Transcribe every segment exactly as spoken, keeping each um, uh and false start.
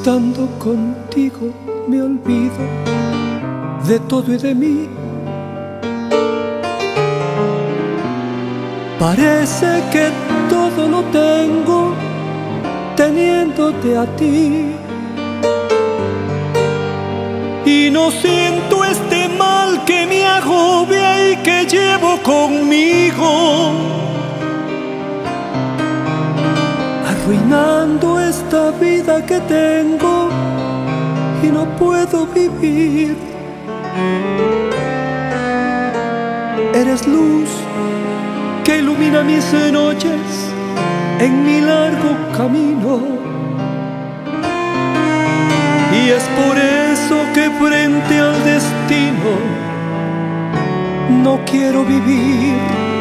estando contigo me olvido de todo y de mí. Parece que todo lo tengo teniéndote a ti. Y no siento este mal que me agobia y que llevo conmigo, arruinando esta vida que tengo y no puedo vivir. Eres luz que ilumina mis noches en mi largo camino, y es por eso que frente al destino no quiero vivir.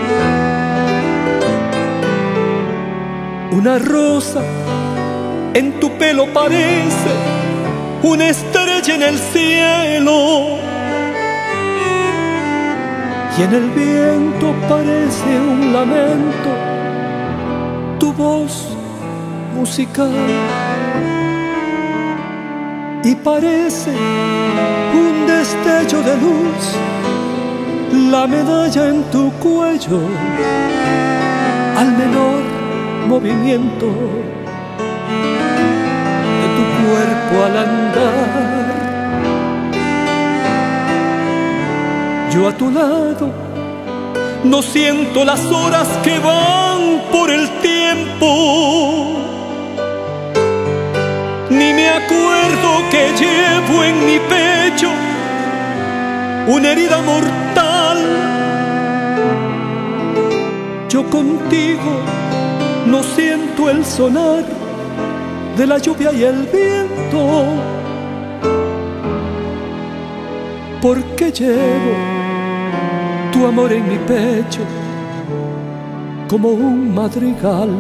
Una rosa en tu pelo parece una estrella en el cielo, y en el viento parece un lamento tu voz musical. Y parece un destello de luz la medalla en tu cuello al menor movimiento de tu cuerpo al andar. Yo a tu lado no siento las horas que van por el tiempo, ni me acuerdo que llevo en mi pecho una herida mortal. Yo contigo no siento el sonar de la lluvia y el viento, porque llevo tu amor en mi pecho como un madrigal.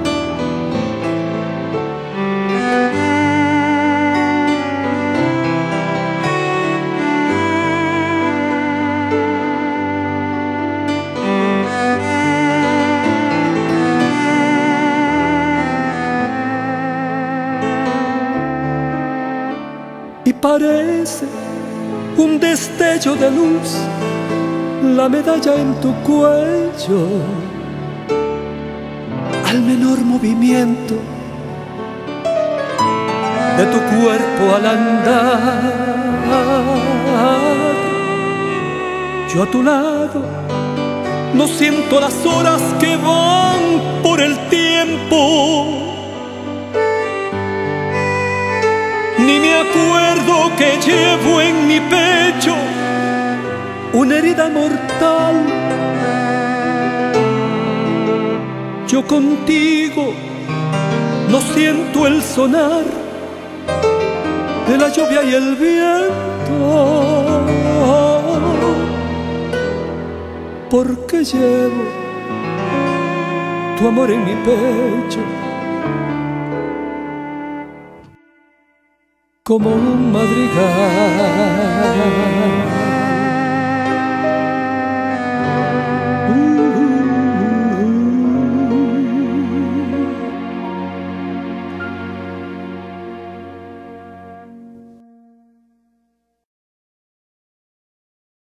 Y parece un destello de luz la medalla en tu cuello al menor movimiento de tu cuerpo al andar. Yo a tu lado no siento las horas que van por el tiempo, ni me acuerdo que llevo en mi pecho una herida mortal. Yo contigo no siento el sonar de la lluvia y el viento, porque llevo tu amor en mi pecho como un madrigal.